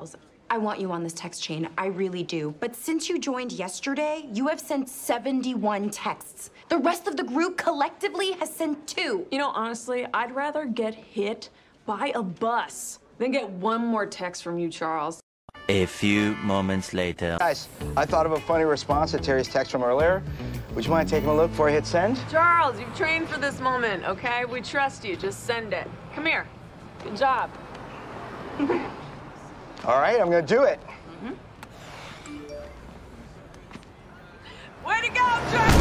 Charles, I want you on this text chain. I really do. But since you joined yesterday, you have sent 71 texts. The rest of the group collectively has sent 2. You know, honestly, I'd rather get hit by a bus than get one more text from you, Charles. A few moments later. Guys, I thought of a funny response to Terry's text from earlier. Would you mind taking a look before I hit send? Charles, you've trained for this moment, okay? We trust you. Just send it. Come here. Good job. All right, I'm gonna do it. Way to go, Charles!